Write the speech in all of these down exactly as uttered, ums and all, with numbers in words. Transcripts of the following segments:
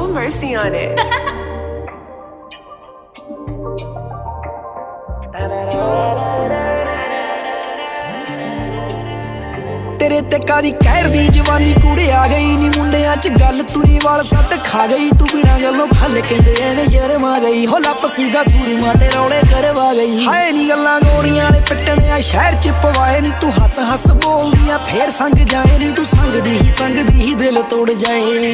mercy on it. तेरे ते कादी कहर दी जवानी कूड़े आ गई नी मुंडियां च गल तुरी वाल सट खा गई तू बिना गलों खल कहंदे एवें शर्मा गई हो लप सीगा सूरमा ते रौले करवा गई हाय नी गल्लां गोरियां ने पिटने आ शहर च पवाए नी तू हस हस बोलदियां फेर संग जाए नी तू संग दी ही संग दी ही दिल तोड़ जाए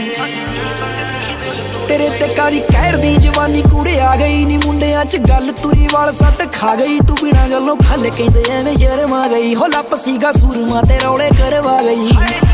तेरे ते कादी कहर दी जवानी कूड़े आ गई नी मुंडियां च गल तुरी वाल सट खा गई तू बिना गलों खल कहंदे एवें शर्मा गई हो लप सीगा सूरमा ते रौले करवा गई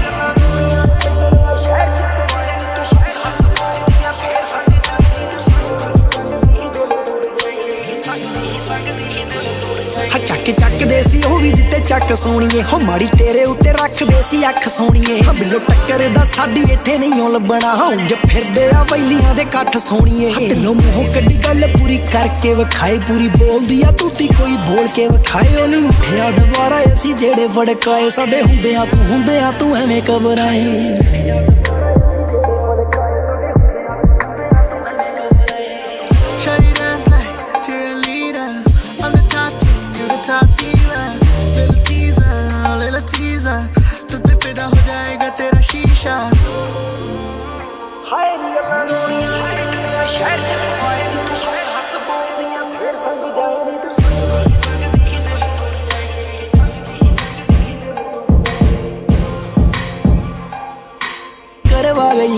चक चक देसी हो भी दिते चक सोनिए हो माड़ी तेरे उत्ते रख देसी अख सोनिए हाँ बिलो टक्कर दा साडी इत्थे नहीं लभना हाँ ज फिरदे आ वैलियां दे कठ सोनिए दिलों मूंहों कड्डी गल पूरी करके विखाए पूरी बोलदी आ तूती कोई बोल के विखाए ओ नहीं उठिया दोबारा असी जेड़े भड़काए साडे हुंदे आ तू हुंदे आ तू एवें घबराए करवा गई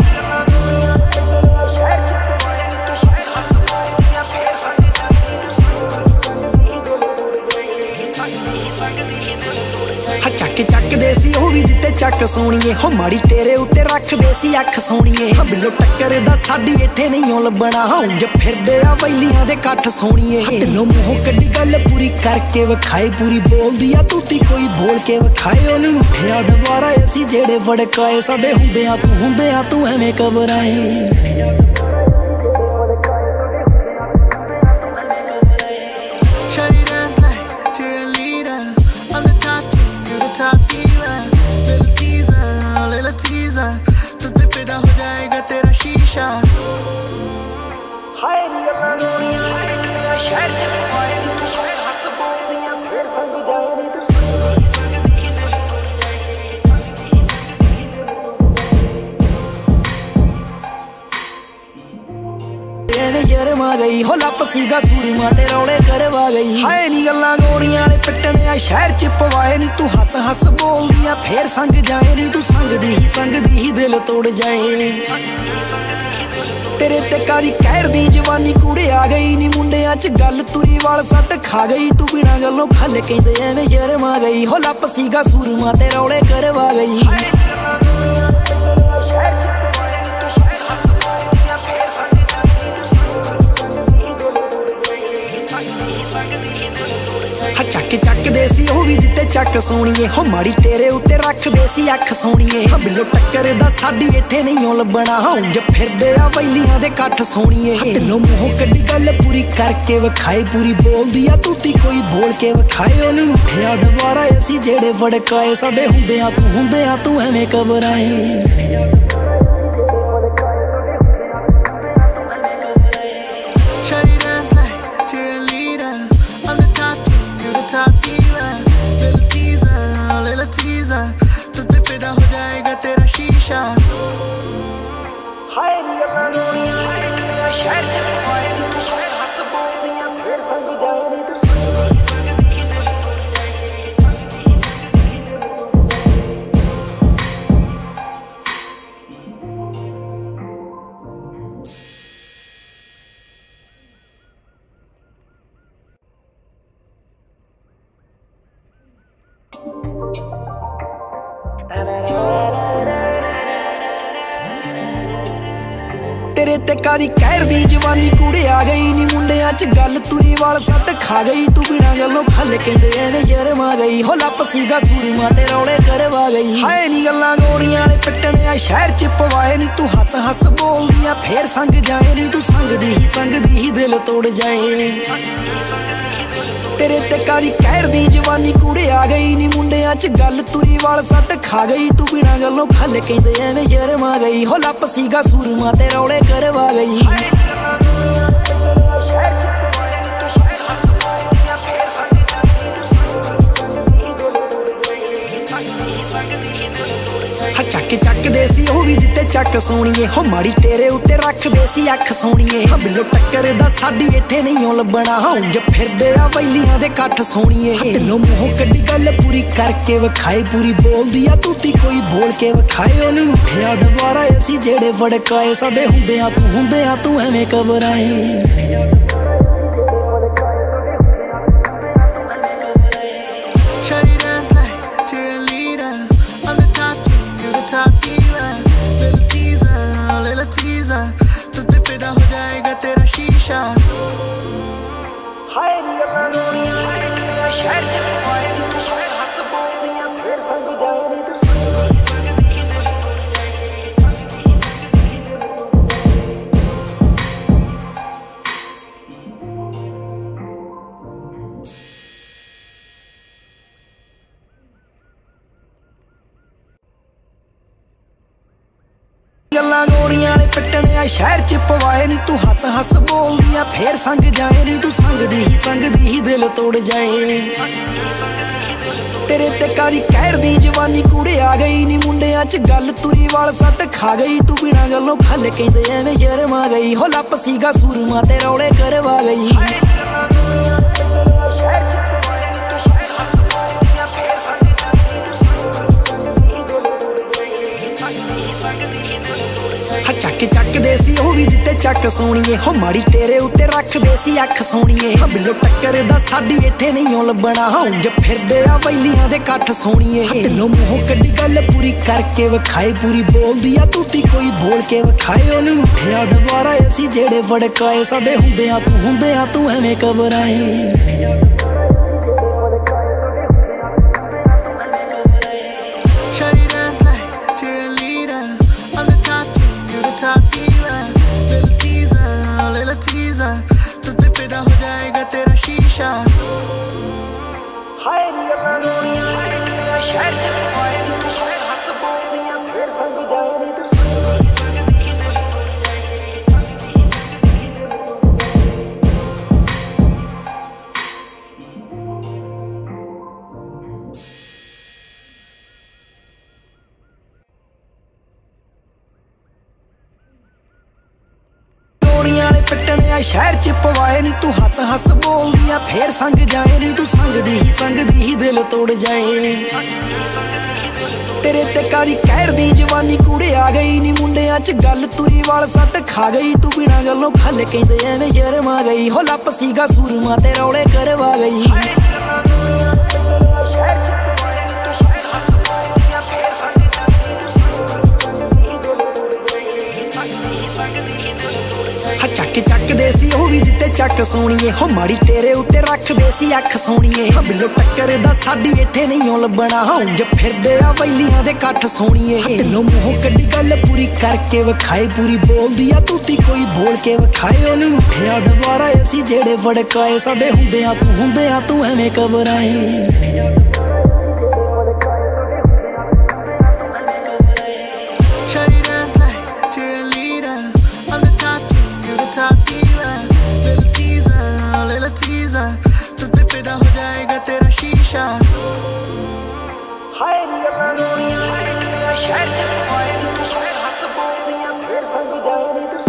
चक चक देसी हो भी दिते चक सोनिए हो माड़ी तेरे उत्ते रख देसी अख सोनिए हाँ बिलो टक्कर दा साडी इत्थे नहीं लभना हाँ ज फिरदे आ वैलियां दे कठ सोनिए दिलों मूंहों कड्डी गल पूरी करके विखाए पूरी बोलदी आ तूती कोई बोल के विखाए ओ नहीं उठिया दोबारा असी जेड़े भड़काए साडे हुंदे आ तू हुंदे आ तू एवें घबराए शर्मा गई हो लप सीगा सूरमा ते रौले करवा गई हाय नी गल्लां गोरियां ने पिटने आ शहर च पवाए नी तू हस हस बोलदियां फेर संग जाए नी तू संग दी ही संग दी ही दिल तोड़ जाए तेरे ते कादी कहर दी जवानी कूड़े आ गई नी मुंडियां च गल तुरी वाल सट खा गई तू बिना गलों खल कहंदे एवें शर्मा गई हो लप सीगा सूरमा ते रौले करवा गई चक चक देसी हो भी दिते चक सोनिए हो माड़ी तेरे उत्ते रख देसी अख सोनिए हाँ बिलो टक्कर दा साडी इत्थे नहीं लभना हाँ ज फिरदे आ वैलियां दे कठ सोनिए दिलों मूंहों कड्डी गल पूरी करके विखाए पूरी बोलदी आ तूती कोई बोल के विखाए ओ नहीं उठिया दोबारा असी जेड़े भड़काए साडे हुंदे आ तू हुंदे आ तू एवें घबराए हाय नी गल्लां गोरियां ने शहर च पवाए नी तू हस हस बोलदियां फेर संग जाए नी तू तेरे ते कादी कहर दी जवानी कूड़े आ गई नी मुंडियां च गल तुरी वाल सट खा गई तू बिना गलों खल कहंदे एवें शर्मा गई हो लप सीगा सूरमा ते रौले करवा गई हाय नी गल्लां गोरियां ने पिटने आ शहर च पवाए नी तू हस हस बोलदियां फेर संग जाए नी तू संग दी ही संग दी ही दिल तोड़ जाए। तेरे ते कारी कहर दी जवानी कूड़े आ गई नी मुंडियां च गल तुरी वाल सट खा गई तू बिना गलों खल कहंदे एवें शर्मा गई हो लप सीगा सूरमा ते रौले करवा गई चक चक देसी हो भी दिते चक सोनिए हो माड़ी तेरे उत्ते रख देसी अख सोनिए हाँ बिलो टक्कर दा साडी इत्थे नहीं लभना हाँ ज फिरदे आ बैलियां दे कठ सोनिए दिलों मूंहों कड्डी गल पूरी करके विखाए पूरी बोलदी आ तूती कोई बोल के विखाए ओ नहीं उठिया दोबारा असी जेड़े भड़काए साडे हुंदे आ तू हुंदे आ तू एवें घबराए गल्लां गोरियां ने पिटने शहर च पवाए नी तू हस हस बोलदियां फिर संग जाए नी तू संगदी ही संगदी ही दिल तोड़ जाए तेरे ते कारी कहर दी जवानी कूड़े आ गई नी मुंडियां च गल तुरी वाल सट खा गई तू बिना गलों खल कहंदे एवें शर्मा गई हो लप सीगा सूरमा ते रौले करवा गई चक चक देसी हो भी दिते चक सोनिए हो माड़ी तेरे उत्ते रख देसी अख सोनिए हाँ बिलो टक्कर दा साडी इत्थे नहीं लभना हाँ ज फिरदे आ बैलियां दे कठ सोनिए दिलों मूंहों कड्डी गल पूरी करके विखाए पूरी बोलदी आ तूती कोई बोल के विखाए ओ नहीं उठिया दोबारा असी जेड़े भड़काए साडे हुंदे आ तू हुंदे आ तू एवें घबराए पिटने शहर च पवाए नी तू हस हस बोलदियां फिर संग जाए नी तू संगदी ही संगदी ही दिल तोड़ जाए तेरे ते कारी कहर दी जवानी कूड़े आ गई नी मुंडियां च गल तुरी वाल सट खा गई तू बिना गलों खल कहंदे एवें शर्मा गई हो लप सीगा सूरमा ते रौले करवा गई चक चक देसी हो भी दिते चक सोनिए हो माड़ी तेरे उत्ते रख देसी अख सोनिए हाँ बिलो टक्कर दा साडी इत्थे नहीं लभना हाँ ज फिरदे आ बैलियां दे कठ सोनिए दिलों मूंहों कड्डी गल पूरी करके विखाए पूरी बोलदी आ तूती कोई बोल के विखाए ओ नहीं उठिया दोबारा असी जेड़े भड़काए साडे हुंदे आ तू हुंदे आ तू एवें घबराए शहर च पवाए नी तू हस हस बोलदियां फिर संग जाए नी तू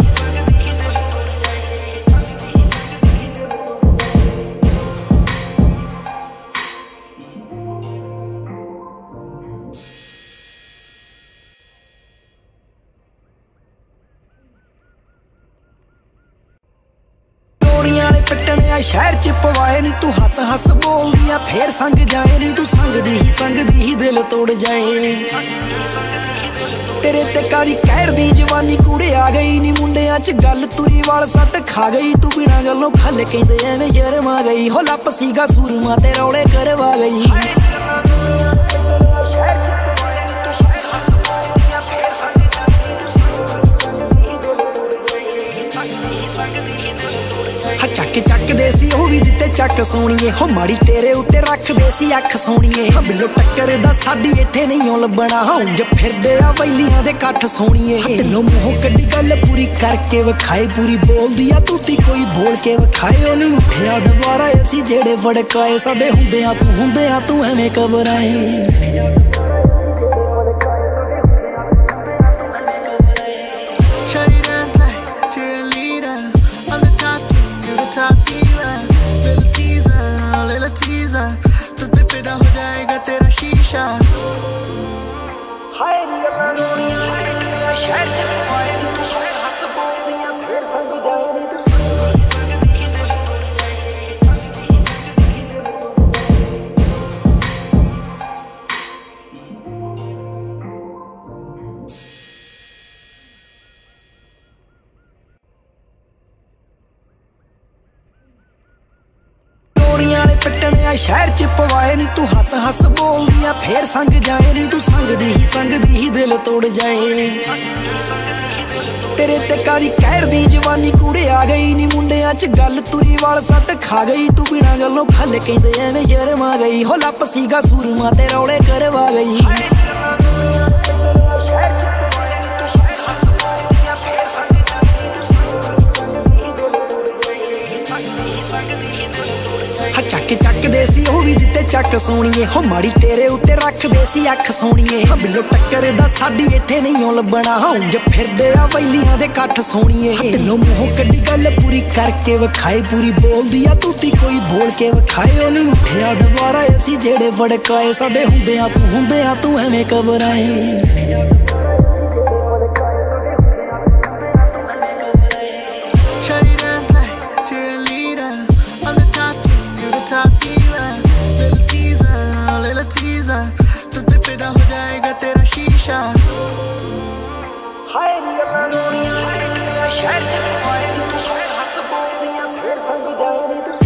पिटने शहर च पवाए नी तू हस हस बोलदियां फिर संग जाए नी तू संगदी ही संगदी ही दिल तोड़ जाए तेरे ते कारी कहर दी जवानी कूड़े आ गई नी मुंडियां च गल तुरी वाल सट खा गई तू बिना गलों खल कहंदे एवें शर्मा गई हो लप सीगा सूरमा ते रौले करवा गई चक ਚੱਕ ਚੱਕਦੇ ਸੀ ਉਹ ਵੀ ਦਿੱਤੇ ਚੱਕ ਸੋਣੀਏ ਹੋ ਮਾੜੀ ਤੇਰੇ ਉੱਤੇ ਰੱਖਦੇ ਸੀ ਅੱਖ ਸੋਣੀਏ ਬਿੱਲੋ ਟੱਕਰ ਦਾ ਸਾਡੀ ਇੱਥੇ ਨਹੀਂ ਲੱਭਣਾ ਉਂਝ ਫਿਰਦੇ ਆ ਵੈਲੀਆਂ ਦੇ ਕੱਠ ਸੋਣੀਏ ਢਿੱਲੋਂ ਮੂੰਹੋਂ ਕੱਢੀ ਗੱਲ ਪੂਰੀ ਕਰਕੇ ਵਿਖਾਏ ਪੂਰੀ ਬੋਲਦੀ ਆ ਤੂਤੀ ਕੋਈ ਬੋਲ ਕੇ ਵਿਖਾਏ ਉਹ ਨਹੀਂ ਉੱਠਿਆ ਦੁਬਾਰਾ ਅਸੀਂ ਜਿਹੜੇ ਵੜਕਾਏ ਸਾਡੇ ਹੁੰਦੇ ਆ ਤੂੰ ਹੁੰਦੇ ਆ ਤੂੰ ਐਵੇਂ ਘਬਰਾਏ ਹਾਏ ਨੀ ਗੱਲਾਂ ਗੋਣੀਆਂ ਸ਼ਹਿਰ ਚ ਪਵਾਏ ਨੀ ਤੂੰ ਹੱਸ ਹੱਸ ਬੋਲਦੀਆਂ ਫੇਰ ਸੰਗ ਜਾਏ ਨੀ ਤੂੰ ਵਾਲੇ ਪਿੱਟਣੇ ਆ ਸ਼ਹਿਰ ਚ ਪਵਾਏ ਨੀ ਤੂੰ ਹੱਸ ਹੱਸ ਬੋਲਦੀਆਂ ਫੇਰ ਸੰਗ ਜਾਏ ਨੀ ਤੂੰ ਸੰਗਦੀ ਹੀ ਸੰਗਦੀ ਹੀ ਦਿਲ ਤੋੜ ਜਾਏ ਤੇਰੇ ਤੇ ਕਾਰੀ ਕਹਿਰ ਦੀ ਜਵਾਨੀ ਕੂੜੇ ਆ ਗਈ ਨੀ ਮੁੰਡਿਆਂ ਚ ਗੱਲ ਤੁਰੀ ਵਾਲ ਸੱਟ ਖਾ ਗਈ ਤੂੰ ਬਿਨਾਂ ਗੱਲੋਂ ਖੱਲ ਕਹਿੰਦੇ ਐਵੇਂ ਸ਼ਰਮਾ ਗਈ ਹੋ ਲੱਪ ਸੀਗਾ ਸੂਰਮਾ ਤੇ ਰੌਲੇ ਕਰਵਾ ਗਈ ਚੱਕ ਚੱਕਦੇ ਸੀ ਉਹ ਵੀ ਦਿੱਤੇ ਚੱਕ ਸੋਣੀਏ ਹੋ ਮਾੜੀ ਤੇਰੇ ਉੱਤੇ ਰੱਖਦੇ ਸੀ ਅੱਖ ਸੋਣੀਏ ਬਿੱਲੋ ਟੱਕਰ ਦਾ ਸਾਡੀ ਇੱਥੇ ਨਹੀਂ ਲੱਭਣਾ ਉਂਝ ਫਿਰਦੇ ਆ ਵੈਲੀਆਂ ਦੇ ਕੱਠ ਸੋਣੀਏ ਢਿੱਲੋਂ ਮੂੰਹੋਂ ਕੱਢੀ ਗੱਲ ਪੂਰੀ ਕਰਕੇ ਵਿਖਾਏ ਪੂਰੀ ਬੋਲਦੀ ਆ ਤੂਤੀ ਕੋਈ ਬੋਲ ਕੇ ਵਿਖਾਏ ਉਹ ਨਹੀਂ ਉੱਠਿਆ ਦੁਬਾਰਾ ਅਸੀਂ ਜਿਹੜੇ ਵੜਕਾਏ ਸਾਡੇ ਹੁੰਦੇ ਆ ਤੂੰ ਹੁੰਦੇ ਆ ਤੂੰ ਐਵੇਂ ਘਬਰਾਏ ਹਾਏ ਨੀ ਗੱਲਾਂ ਗੋਣੀਆਂ ਸ਼ਹਿਰ ਚ ਪਵਾਏ ਨੀ ਤੂੰ ਹੱਸ ਹੱਸ ਬੋਲਦੀਆਂ ਫੇਰ ਸੰਗ ਜਾਏ ਨੀ ਤੂੰ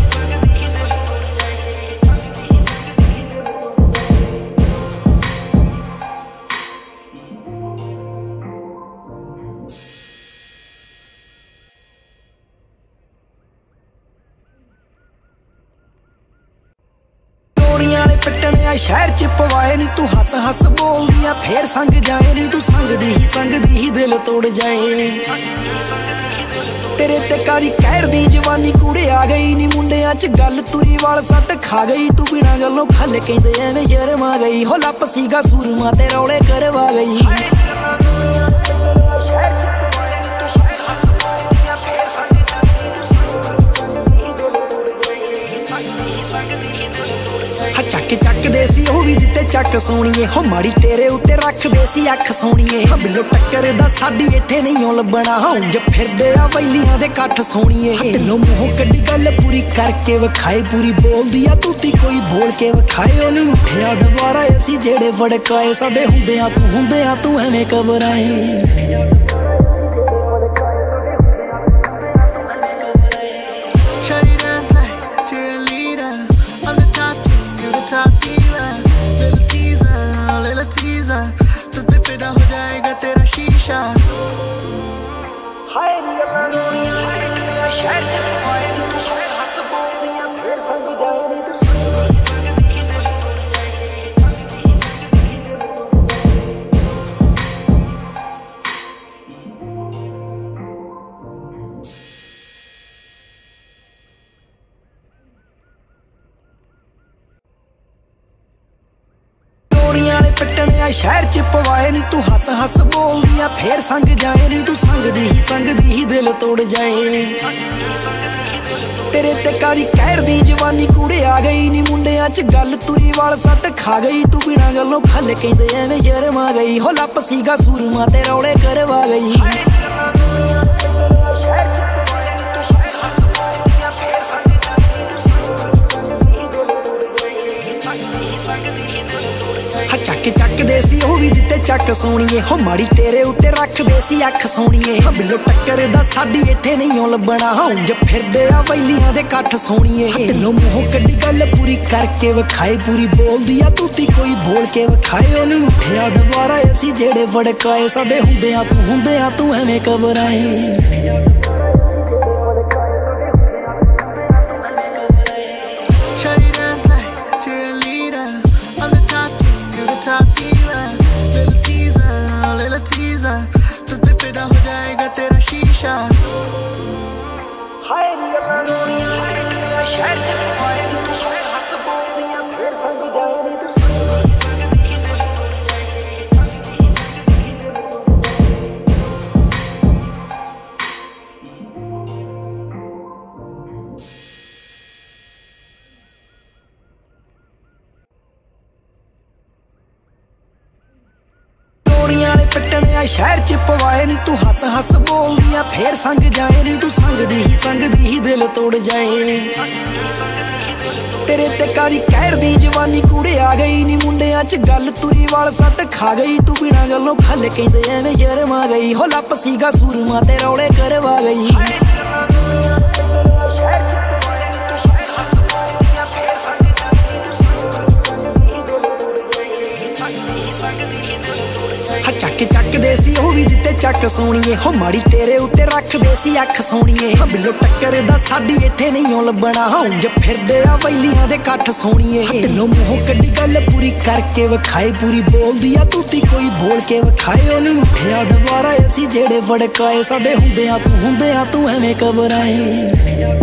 ਵਾਲੇ ਪਿੱਟਣੇ ਆ ਸ਼ਹਿਰ ਚ ਪਵਾਏ ਨੀ ਤੂੰ ਹੱਸ ਹੱਸ ਬੋਲਦੀਆਂ ਫੇਰ ਸੰਗ ਜਾਏ ਨੀ ਤੂੰ ਸੰਗਦੀ ਹੀ ਸੰਗਦੀ ਹੀ ਦਿਲ ਤੋੜ ਜਾਏ ਤੇਰੇ ਤੇ ਕਾਰੀ ਕਹਿਰ ਦੀ ਜਵਾਨੀ ਕੂੜੇ ਆ ਗਈ ਨੀ ਮੁੰਡਿਆਂ ਚ ਗੱਲ ਤੁਰੀ ਵਾਲ ਸੱਟ ਖਾ ਗਈ ਤੂੰ ਬਿਨਾਂ ਗੱਲੋਂ ਖੱਲ ਕਹਿੰਦੇ ਐਵੇਂ ਸ਼ਰਮਾ ਗਈ ਹੋ ਲੱਪ ਸੀਗਾ ਸੂਰਮਾ ਤੇ ਰੌਲੇ ਕਰਵਾ ਗਈ ਚੱਕ ਚੱਕਦੇ ਸੀ ਉਹ ਵੀ ਦਿੱਤੇ ਚੱਕ ਸੋਣੀਏ ਹੋ ਮਾੜੀ ਤੇਰੇ ਉੱਤੇ ਰੱਖਦੇ ਸੀ ਅੱਖ ਸੋਣੀਏ ਬਿੱਲੋ ਟੱਕਰ ਦਾ ਸਾਡੀ ਇੱਥੇ ਨਹੀਂ ਲੱਭਣਾ ਉਂਝ ਫਿਰਦੇ ਆ ਵੈਲੀਆਂ ਦੇ ਕੱਠ ਸੋਣੀਏ ਢਿੱਲੋਂ ਮੂੰਹੋਂ ਕੱਢੀ ਗੱਲ ਪੂਰੀ ਕਰਕੇ ਵਿਖਾਏ ਪੂਰੀ ਬੋਲਦੀ ਆ ਤੂਤੀ ਕੋਈ ਬੋਲ ਕੇ ਵਿਖਾਏ ਉਹ ਨਹੀਂ ਉੱਠਿਆ ਦੁਬਾਰਾ ਅਸੀਂ ਜਿਹੜੇ ਵੜਕਾਏ ਸਾਡੇ ਹੁੰਦੇ ਆ ਤੂੰ ਹੁੰਦੇ ਆ ਤੂੰ ਐਵੇਂ ਘਬਰਾਏ ਹਾਏ ਨੀ ਗੱਲਾਂ ਗੋਣੀਆਂ ਸ਼ਹਿਰ ਚ ਪਵਾਏ ਨੀ ਤੂੰ ਹੱਸ ਹੱਸ ਬੋਲਦੀਆਂ ਫੇਰ ਸੰਗ ਜਾਏ ਨੀ ਤੂੰ ਵਾਲੇ ਪਿੱਟਣੇ ਆ ਸ਼ਹਿਰ ਚ ਪਵਾਏ ਨੀ ਤੂੰ ਹੱਸ ਹੱਸ ਬੋਲਦੀਆਂ ਫੇਰ ਸੰਗ ਜਾਏ ਨੀ ਤੂੰ ਸੰਗਦੀ ਹੀ ਸੰਗਦੀ ਹੀ ਦਿਲ ਤੋੜ ਜਾਏ ਤੇਰੇ ਤੇ ਕਾਰੀ ਕਹਿਰ ਦੀ ਜਵਾਨੀ ਕੂੜੇ ਆ ਗਈ ਨੀ ਮੁੰਡਿਆਂ ਚ ਗੱਲ ਤੁਰੀ ਵਾਲ ਸੱਟ ਖਾ ਗਈ ਤੂੰ ਬਿਨਾਂ ਗੱਲੋਂ ਖੱਲ ਕਹਿੰਦੇ ਐਵੇਂ ਸ਼ਰਮਾ ਗਈ ਹੋ ਲੱਪ ਸੀਗਾ ਸੂਰਮਾ ਤੇ ਰੌਲੇ ਕਰਵਾ ਗਈ ਚੱਕ ਚੱਕਦੇ ਸੀ ਉਹ ਵੀ ਦਿੱਤੇ ਚੱਕ ਸੋਣੀਏ ਹੋ ਮਾੜੀ ਤੇਰੇ ਉੱਤੇ ਰੱਖਦੇ ਸੀ ਅੱਖ ਸੋਣੀਏ ਬਿੱਲੋ ਟੱਕਰ ਦਾ ਸਾਡੀ ਇੱਥੇ ਨਹੀਂ ਲੱਭਣਾ ਉਂਝ ਫਿਰਦੇ ਆ ਵੈਲੀਆਂ ਦੇ ਕੱਠ ਸੋਣੀਏ ਢਿੱਲੋਂ ਮੂੰਹੋਂ ਕੱਢੀ ਗੱਲ ਪੂਰੀ ਕਰਕੇ ਵਿਖਾਏ ਪੂਰੀ ਬੋਲਦੀ ਆ ਤੂਤੀ ਕੋਈ ਬੋਲ ਕੇ ਵਿਖਾਏ ਉਹ ਨਹੀਂ ਉੱਠਿਆ ਦੁਬਾਰਾ ਅਸੀਂ ਜਿਹੜੇ ਵੜਕਾਏ ਸਾਡੇ ਹੁੰਦੇ ਆ ਤੂੰ ਹੁੰਦੇ ਆ ਤੂੰ ਐਵੇਂ ਘਬਰਾਏ शहर च पवाए नी तू हस हस बोलदियां फिर संग जाए नी तू पिटने शहर च पवाए नी तू हस हस बोलदियां फिर संग जाए नी तू संग दी ही संग दी ही दिल तोड़ जाए तेरे ते कारी कहर दी जवानी कूड़े आ गई नी मुंडियां च गल तुरी वाल सट खा गई तू बिना गलों खल कहंदे एवें शर्मा गई हो लप सीगा सूरमा ते रौले करवा गई चक चक देसी ओ भी दिते चक सोनिए हो माड़ी तेरे उत्ते रख देसी अख सोनिए हाँ बिलो टक्कर दा साडी इत्थे नहीं लभना हाँ जे फिरदे आ वैलियां दे कठ सोनिए दिलों मूंहों कड्डी गल पूरी करके विखाए पूरी बोलदी आ तूती कोई बोल के विखाए ओ नहीं उठिया दोबारा असी जेड़े बड़काए साडे हुंदियां तू हुंदियां तू एवें घबराए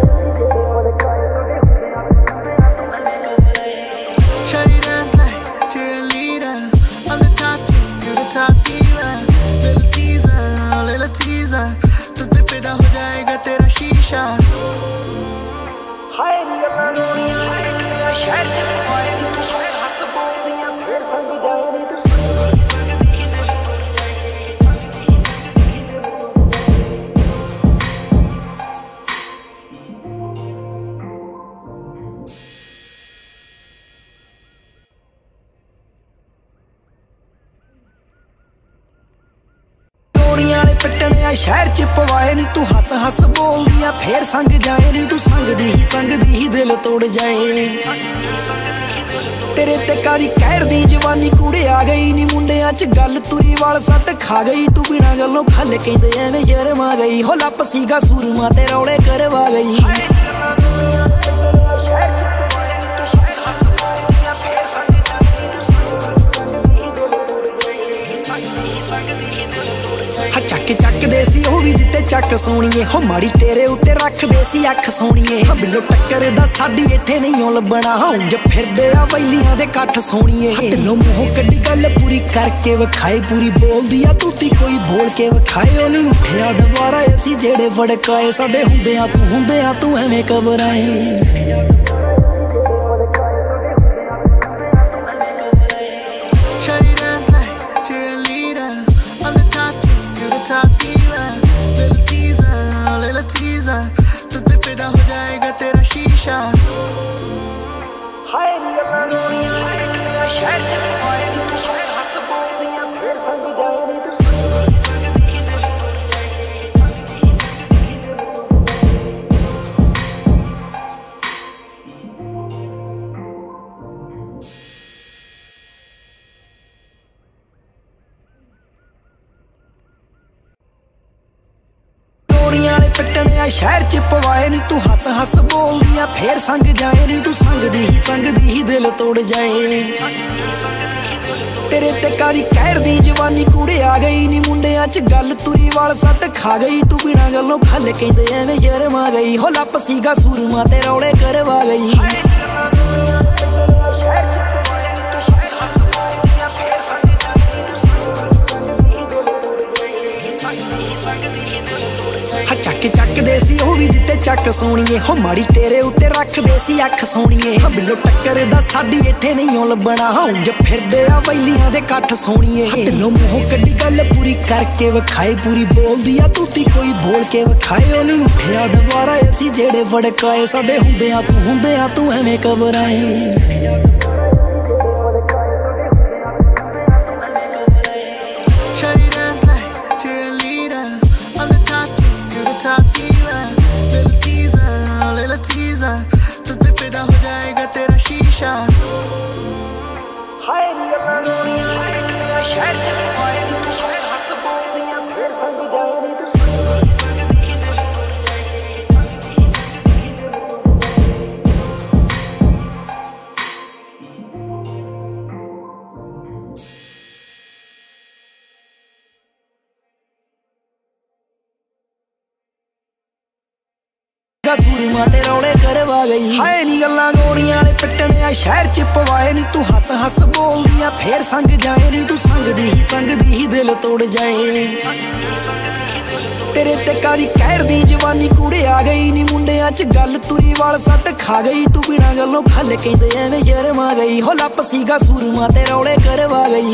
शहर च पवाए नी तू हस हस बोलदियां फिर संग जाए नी तू पिटने शहर च पवाए नी तू हस हस बोलदियां फिर संग जाए नी तू संग दी ही संग दी ही दिल तोड़ जाए तेरे ते कारी कहर दी जवानी कूड़े आ गई नी मुंडियां च गल तुरी वाल सट खा गई तू बिना गलों खल कहंदे एवें शर्मा गई हो लप सीगा सूरमा ते रौले करवा गई चक चक देसी ओ भी दिते चक सोनिए हो माड़ी तेरे उत्ते रख देसी अख सोनिए हाँ बिलो टक्कर दा साडी इत्थे नहीं लभना हाँ जे फिरदे आ वैलियां दे कठ सोनिए दिलों मूंहों कड्डी गल पूरी करके विखाए पूरी बोलदी आ तूती कोई बोल के विखाए ओ नहीं उठिया दोबारा असी जेड़े बड़काए साडे हुंदियां तू हुंदियां तू एवें घबराए शहर च पवाए नी तू हस हस बोलदियां फिर संग जाए नी तू पिटने शहर च पवाए नी तू हस हस बोलदियां फिर संग जाए नी तू संग दी ही संग दी ही दिल तोड़ जाए तेरे ते कारी कहर दी जवानी कूड़े आ गई नी मुंडियां च गल तुरी वाल सट खा गई तू बिना गलों खल कहंदे एवें शर्मा गई हो लप सीगा सूरमा ते रौले करवा गई चक चक देसी ओ भी दिते चक सोनिए हो माड़ी तेरे उत्ते रख देसी अख सोनिए हाँ बिलो टक्कर दा साडी इत्थे नहीं लभना हाँ जे फिरदे आ वैलियां दे कठ सोनिए दिलों मूंहों कड्डी गल पूरी करके विखाए पूरी बोलदी आ तूती कोई बोल के विखाए ओ नहीं उठिया दोबारा असी जेड़े बड़काए साडे हुंदियां तू हुंदियां तू एवें घबराए शहर च पवाए नी तू हस हस बोलदियां फिर संग जाए नी तू ਸੀਗਾ ਸੂਰਮਾ ਤੇ ਰੌਲੇ ਕਰਵਾ ਗਈ। ਹਾਏ ਨੀ ਗੱਲਾਂ ਗੋਰੀਆਂ ਵਾਲੇ ਪਿੱਟਣੇ ਆ ਸ਼ਹਿਰ ਚ ਪਵਾਏ ਨੀ ਤੂੰ ਹੱਸ ਹੱਸ ਬੋਲਦੀ ਆ ਫੇਰ ਸੰਗ ਜਾਏ ਨੀ ਤੂੰ ਸੰਗਦੀ ਹੀ ਸੰਗਦੀ ਹੀ ਦਿਲ ਤੋੜ ਜਾਏ। ਤੇਰੇ ਤੇ ਕਾਰੀ ਕਹਿਰ ਦੀ ਜਵਾਨੀ ਕੂੜੇ ਆ ਗਈ ਨੀ ਮੁੰਡਿਆਂ ਚ ਗੱਲ ਤੁਰੀ ਵਾਲ ਸੱਟ ਖਾ ਗਈ ਤੂੰ ਬਿਨਾਂ ਗੱਲੋਂ ਖੱਲ ਕਹਿੰਦੇ ਐਵੇਂ ਸ਼ਰਮਾ ਗਈ। ਹੋ ਲੱਪ ਸੀਗਾ ਸੂਰਮਾ ਤੇ ਰੌਲੇ ਕਰਵਾ ਗਈ।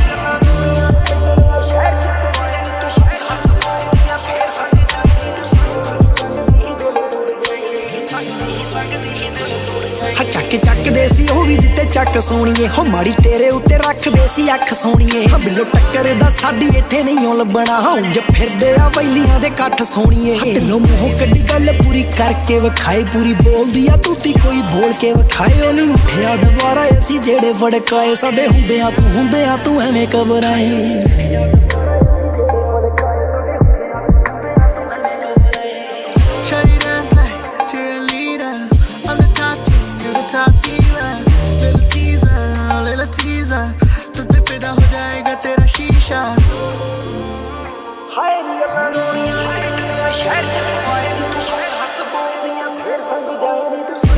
ਚੱਕ ਚੱਕਦੇ ਸੀ ਉਹ ਵੀ ਦਿੱਤੇ ਚੱਕ ਸੋਣੀਏ ਹੋ ਮਾੜੀ ਤੇਰੇ ਉੱਤੇ ਰੱਖਦੇ ਸੀ ਅੱਖ ਸੋਣੀਏ। ਬਿੱਲੋ ਟੱਕਰ ਦਾ ਸਾਡੀ ਇੱਥੇ ਨਹੀਂ ਲੱਭਣਾ ਉਂਝ ਫਿਰਦੇ ਆ ਵੈਲੀਆਂ ਦੇ ਕੱਠ ਸੋਣੀਏ। ਢਿੱਲੋਂ ਮੂੰਹੋਂ ਕੱਢੀ ਗੱਲ ਪੂਰੀ ਕਰਕੇ ਵਿਖਾਏ ਪੂਰੀ ਬੋਲਦੀ ਆ ਤੂਤੀ ਕੋਈ ਬੋਲ ਕੇ ਵਿਖਾਏ। ਉਹ ਨਹੀਂ ਉੱਠਿਆ ਦੁਬਾਰਾ ਅਸੀਂ ਜਿਹੜੇ ਵੜਕਾਏ ਸਾਡੇ ਹੁੰਦਿਆਂ ਤੂੰ ਹੁੰਦਿਆਂ ਤੂੰ ਐਵੇਂ ਘਬਰਾਏ। ਹਾਏ ਨੀ ਗੱਲਾਂ ਗੋਰੀਆਂ ਪਿੱਟਣੀਆਂ ਸ਼ਹਿਰ ਚ ਪਵਾਏ ਨੀ ਤੂੰ ਸ਼ਹਿਰ ਹੱਸ ਬੋਲਦੀਆਂ ਫੇਰ ਸੰਗ ਜਾਏ ਨੀ ਤੂੰ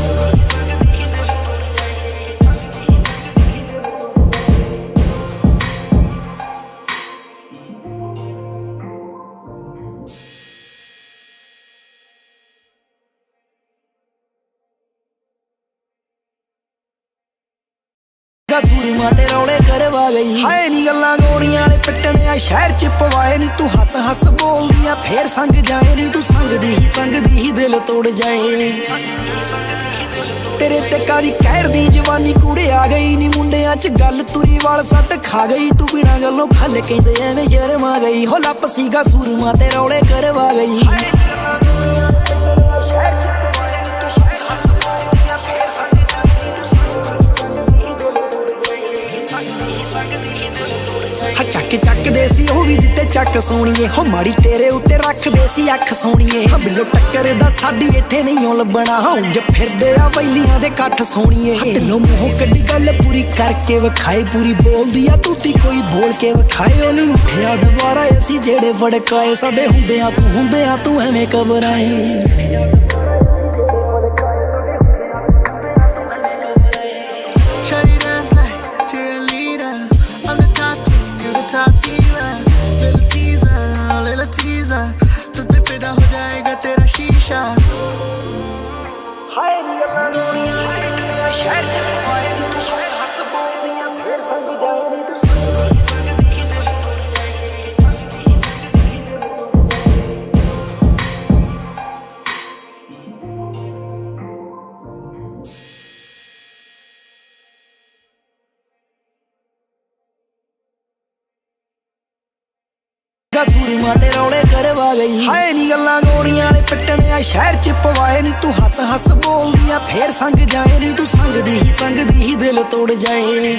ਸੂਰਮਾ ਤੇ ਰੌਲੇ ਕਰਵਾ ਗਈ। ਹਾਏ ਨੀ ਗੱਲਾਂ ਗੋਰੀਆਂ ਵਾਲੇ ਪਿੱਟਣੇ ਆ ਸ਼ਹਿਰ ਚ ਪਵਾਏ ਨੀ ਤੂੰ ਹੱਸ ਹੱਸ ਬੋਲਦੀਆਂ ਫੇਰ ਸੰਗ ਜਾਏ ਨੀ ਤੂੰ ਸੰਗਦੀ ਹੀ ਸੰਗਦੀ ਹੀ ਦਿਲ ਤੋੜ ਜਾਏ। ਤੇਰੇ ਤੇ ਕਾਰੀ ਕਹਿਰ ਦੀ ਜਵਾਨੀ ਕੂੜੇ ਆ ਗਈ ਨੀ ਮੁੰਡਿਆਂ ਚ ਗੱਲ ਤੁਰੀ ਵਾਲ ਸੱਟ ਖਾ ਗਈ ਤੂੰ ਬਿਨਾਂ ਗੱਲੋਂ ਖੱਲ ਕਹਿੰਦੇ ਐਵੇਂ ਸ਼ਰਮਾ ਗਈ। ਹੋ ਲੱਪ ਸੀਗਾ ਸੂਰਮਾ ਤੇ ਰੌਲੇ ਕਰਵਾ ਗਈ। ਚੱਕ ਚੱਕਦੇ ਸੀ ਉਹ ਵੀ ਦਿੱਤੇ ਚੱਕ ਸੋਣੀਏ ਹੋ ਮਾੜੀ ਤੇਰੇ ਉੱਤੇ ਰੱਖਦੇ ਸੀ ਅੱਖ ਸੋਣੀਏ। ਬਿੱਲੋ ਟੱਕਰ ਦਾ ਸਾਡੀ ਇੱਥੇ ਨਹੀਂ ਲੱਭਣਾ ਉਂਝ ਫਿਰਦੇ ਆ ਵੈਲੀਆਂ ਦੇ ਕੱਠ ਸੋਣੀਏ। ਢਿੱਲੋਂ ਮੂੰਹੋਂ ਕੱਢੀ ਗੱਲ ਪੂਰੀ ਕਰਕੇ ਵਿਖਾਏ ਪੂਰੀ ਬੋਲਦੀ ਆ ਤੂਤੀ ਕੋਈ ਬੋਲ ਕੇ ਵਿਖਾਏ। ਉਹ ਨਹੀਂ ਉੱਠਿਆ ਦੁਬਾਰਾ ਅਸੀਂ ਜਿਹੜੇ ਵੜਕਾਏ ਸਾਡੇ ਹੁੰਦਿਆਂ ਤੂੰ ਹੁੰਦਿਆਂ ਤੂੰ ਐਵੇਂ ਘਬਰਾਏ। ਹਾਏ ਨੀ ਗੱਲਾਂ ਗੋਰੀਆਂ ਪਿੱਟਣੀਆਂ ਸ਼ਹਿਰ ਚ ਪਵਾਏ ਨੀ ਤੂੰ ਸ਼ਹਿਰ ਹੱਸ ਬੋਲਦੀਆਂ ਫੇਰ ਸੰਗ ਜਾਏ ਨੀ ਤੂੰ ਸੂਰਮਾ ਤੇ ਰੌਲੇ ਕਰਵਾ ਗਈ। ਹਾਏ ਨੀ ਗੱਲਾਂ ਗੋਰੀਆਂ ਵਾਲੇ ਪਿੱਟਣੇ ਆ ਸ਼ਹਿਰ ਚ ਪਵਾਏ ਨੀ ਤੂੰ ਹੱਸ ਹੱਸ ਬੋਲਦੀਆਂ ਫੇਰ ਸੰਗ ਜਾਏ ਨੀ ਤੂੰ ਸੰਗਦੀ ਹੀ ਸੰਗਦੀ ਹੀ ਦਿਲ ਤੋੜ ਜਾਏ।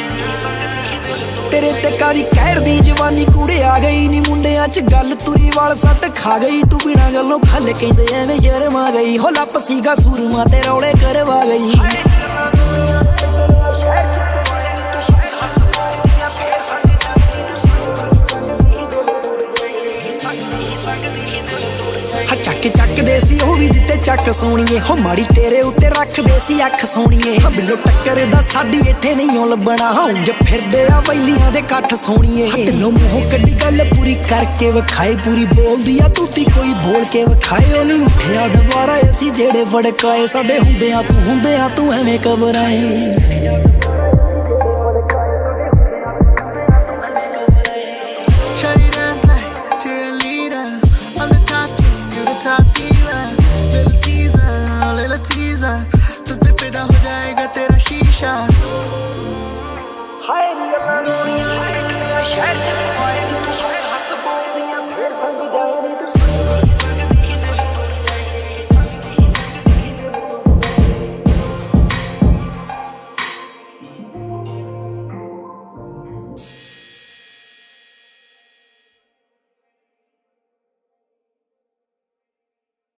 ਤੇਰੇ ਤੇ ਕਾਰੀ ਕਹਿਰ ਦੀ ਜਵਾਨੀ ਕੂੜੇ ਆ ਗਈ ਨੀ ਮੁੰਡਿਆਂ ਚ ਗੱਲ ਤੁਰੀ ਵਾਲ ਸੱਟ ਖਾ ਗਈ ਤੂੰ ਬਿਨਾਂ ਗੱਲੋਂ ਖੱਲ ਕਹਿੰਦੇ ਐਵੇਂ ਸ਼ਰਮਾ ਗਈ। ਹੋ ਲੱਪ ਸੀਗਾ ਸੂਰਮਾ ਤੇ ਰੌਲੇ ਕਰਵਾ ਗਈ। ਚੱਕ ਚੱਕਦੇ ਸੀ ਉਹ ਵੀ ਦਿੱਤੇ ਚੱਕ ਸੋਣੀਏ ਹੋ ਮਾੜੀ ਤੇਰੇ ਉੱਤੇ ਰੱਖਦੇ ਸੀ ਅੱਖ ਸੋਣੀਏ। ਬਿੱਲੋ ਟੱਕਰ ਦਾ ਸਾਡੀ ਇੱਥੇ ਨਹੀਂ ਲੱਭਣਾ ਉਂਝ ਫਿਰਦੇ ਆ ਵੈਲੀਆਂ ਦੇ ਕੱਠ ਸੋਣੀਏ। ਢਿੱਲੋਂ ਮੂੰਹੋਂ ਕੱਢੀ ਗੱਲ ਪੂਰੀ ਕਰਕੇ ਵਿਖਾਏ ਪੂਰੀ ਬੋਲਦੀ ਆ ਤੂਤੀ ਕੋਈ ਬੋਲ ਕੇ ਵਿਖਾਏ। ਉਹ ਨਹੀਂ ਉੱਠਿਆ ਦੁਬਾਰਾ ਅਸੀਂ ਜਿਹੜੇ ਵੜਕਾਏ ਸਾਡੇ ਹੁੰਦਿਆਂ ਤੂੰ ਹੁੰਦਿਆਂ ਤੂੰ ਐਵੇਂ ਘਬਰਾਏ। ਹਾਏ ਨੀ ਗੱਲਾਂ ਗੋਰੀਆਂ ਪਿੱਟਣੀਆਂ ਸ਼ਹਿਰ ਚ ਪਵਾਏ